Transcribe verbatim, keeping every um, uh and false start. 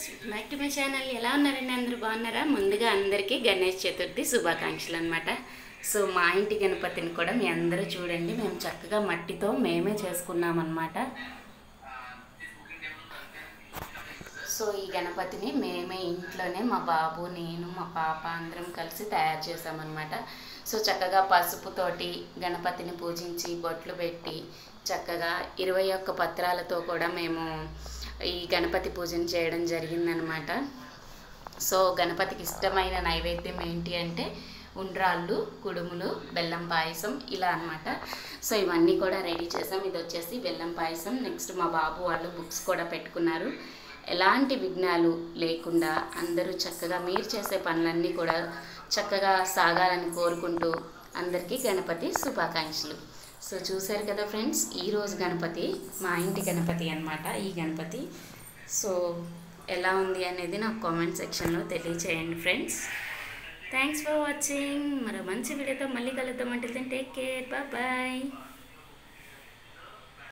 Back to my channel. ఎలా ఉన్నారండి? అందరూ బాగున్నారా? ముందుగా అందరికీ గణేష్ చతుర్థి శుభాకాంక్షలు అనమాట. సో మా ఇంటి గణపతిని కూడా మీ అందరూ చూడండి. మేము చక్కగా మట్టితో మేమే చేసుకున్నాం అనమాట. సో ఈ గణపతిని మేమే ఇంట్లోనే మా బాబు, నేను, మా పాప అందరం కలిసి తయారు చేసామన్నమాట. సో చక్కగా పసుపుతోటి గణపతిని పూజించి బొట్లు పెట్టి చక్కగా ఇరవై ఒక్క పత్రాలతో కూడా మేము ఈ గణపతి పూజన చేయడం జరిగిందనమాట. సో గణపతికి ఇష్టమైన నైవేద్యం ఏంటి అంటే ఉండ్రాళ్ళు, కుడుములు, బెల్లం పాయసం ఇలా అనమాట. సో ఇవన్నీ కూడా రెడీ చేసాం. ఇది వచ్చేసి బెల్లం పాయసం. నెక్స్ట్ మా బాబు వాళ్ళు బుక్స్ కూడా పెట్టుకున్నారు. ఎలాంటి విఘ్నాలు లేకుండా అందరూ చక్కగా మీరు చేసే పనులన్నీ కూడా చక్కగా సాగాలని కోరుకుంటూ అందరికీ గణపతి శుభాకాంక్షలు. సో చూశారు కదా ఫ్రెండ్స్, ఈరోజు గణపతి మా ఇంటి గణపతి అన్నమాట. ఈ గణపతి సో ఎలా ఉంది అనేది నాకు కామెంట్ సెక్షన్లో తెలియచేయండి ఫ్రెండ్స్. Thanks for watching. మరో మంచి వీడియోతో మళ్ళీ కలుద్దాం. అంటే టేక్ కేర్, బాయ్ బాయ్.